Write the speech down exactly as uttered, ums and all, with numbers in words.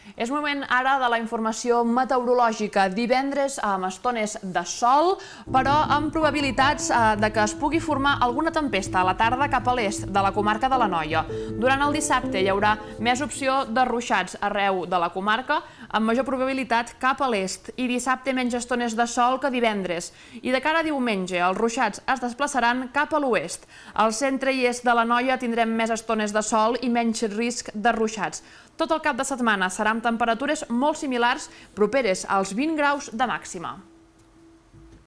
És moment ara de la informació meteorològica. Divendres amb estones de sol, però amb probabilitats de que es pugui formar alguna tempesta a la tarda cap a l'est de la comarca de l'Anoia. Durant el dissabte hi haurà més opció de ruixats arreu de la comarca, amb major probabilitat cap a l'est, i dissabte menys estones de sol que divendres. I de cara a diumenge, els ruixats es desplaçaran cap a l'oest. Al centre i est de l'Anoia tindrem més estones de sol i menys risc de ruixats. Tot el cap de setmana serà amb temperatures molt similars, properes als vint graus de màxima.